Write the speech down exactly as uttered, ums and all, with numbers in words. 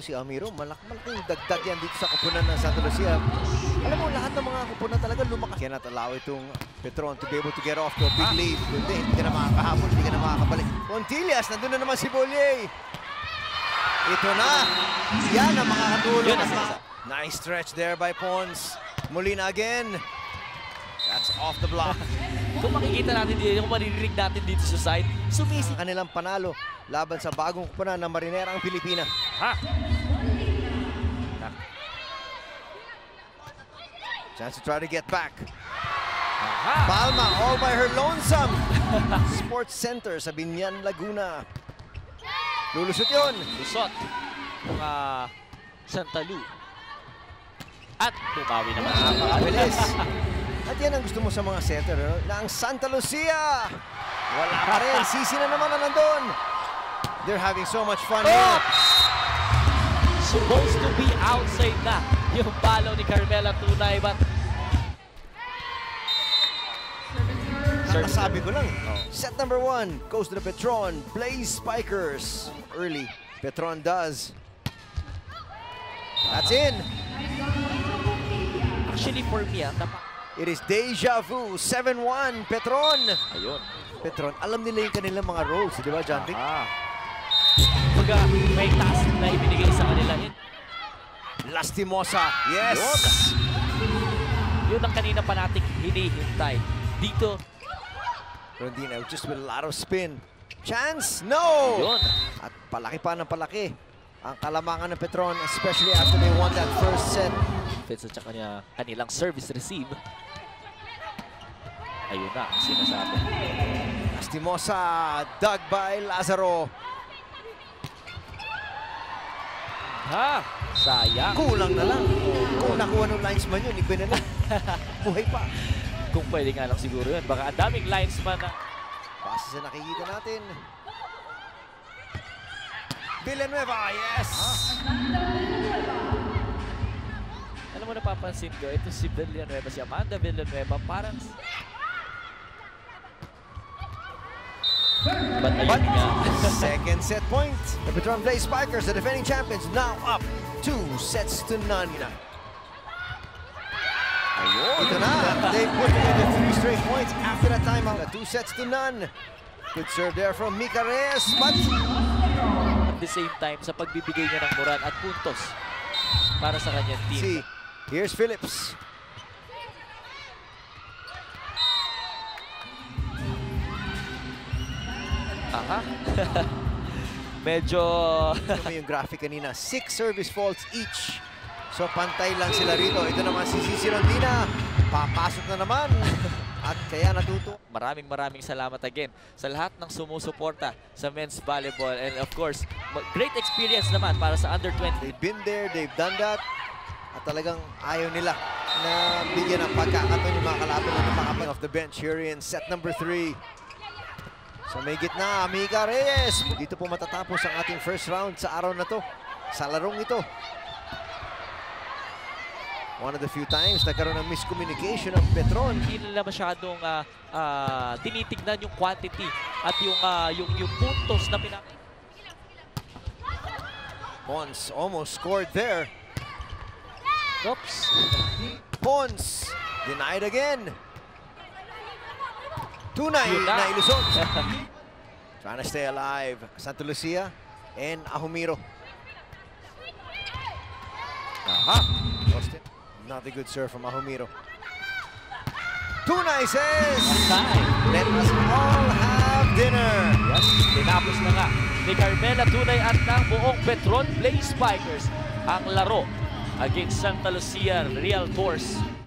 dito si Amiro. Malak malaking dagdag yan dito sa kupunan ng Santa Lucia. Alam mo, lahat ng mga kupunan talaga lumakas. Cannot allow itong Petron to be able to get off to a big lead. Hindi, hindi ka na makakahabol, hindi ka na makakabalik. Pontillas, nandun na naman si Bollier. Ito na. Yan ang makakatulong. Nice stretch there by Pons. Molina again. That's off the block. Kung makikita natin dito, kung maririnig natin dito sa side, sumisi. Kanilang panalo laban sa bagong kupunan ng Marinera ang Pilipina. Ha? Chance to try to get back. Aha. Palma all by her lonesome. Sports Center sa Binyan, Laguna. Lulusot yun. Lusot. Mga Santa Lu. At bumawi naman. Bilis. At yan ang gusto mo sa mga center, no? Na ang Santa Lucia. Wala pa rin. Sisi na naman na nandun. They're having so much fun here. Oops! Supposed to be outside na yung balo ni Carmela Tunay, but sabi ko lang, set number one goes to the Petron. Blaze Spikers. Early, Petron does. That's in. Actually, for me, ah, it is deja vu. seven one, Petron. ayun. Petron, alam nila yung kanilang mga roles, di ba, John Vic? Ah. Kumbaga, may task na ibinigay sa kanila. Lastimosa, yes! Yun. Yun ang kanina pa natin hinihintay. Dito, Rondina just with a lot of spin. Chance? No! yun. At palaki pa ng palaki ang kalamangan ng Petron, especially after they won that first set. Fits at saka niya kanilang service receive. Ayun na, sinasabi. Lastimosa, dug by Lazaro. Ha? Sayang. Kulang na lang. Kung nakuha ng linesman yun, iba na lang. Buhay pa. Kung pwede nga lang siguro yun. Baka ang daming linesman na... Base sa nakikita natin. Villanueva, yes! Alam mo, napapansin ko, ito si Villanueva, si Amanda Villanueva, parang... But ayun nga. Second set point. The Petron Blaze Spikers, the defending champions, now up two sets to none. Ayun. Ito na. They put in the three straight points after that timeout. Two sets to none. Good serve there from Mika Reyes, but at the same time, sa pagbibigay niya ng moral at puntos para sa kanyang team. see, here's Phillips. Aha. Medyo... Ito yung graphic kanina. Six service faults each. So pantay lang sila rito. Ito naman si Cici Rondina. Papasok na naman. At kaya natuto. Maraming maraming salamat again sa lahat ng sumusuporta sa men's volleyball. And of course, great experience naman para sa under twenty. They've been there, they've done that. At talagang ayaw nila na bigyan ng pagkakataon yung mga kalaban na napakapin off the bench here in set number three. So may gitna, Mika Reyes. Dito po matatapos ang ating first round sa araw na to. Sa larong ito. One of the few times nagkaroon ng miscommunication ng Petron. Hindi nila masyadong uh, uh, tinitignan yung quantity at yung, uh, yung, yung puntos na pinag... Pons almost scored there. Oops. Pons denied again. Tunay Yun na. na ilusot. Trying to stay alive. Santa Lucia and Ahumiro. Aha. Not a good serve from Ahumiro. Tunay says, Time. let us all have dinner. Yes, tinapos na nga ni Carmela Tunay at ng buong Petron Blaze Spikers ang laro against Santa Lucia Real Force.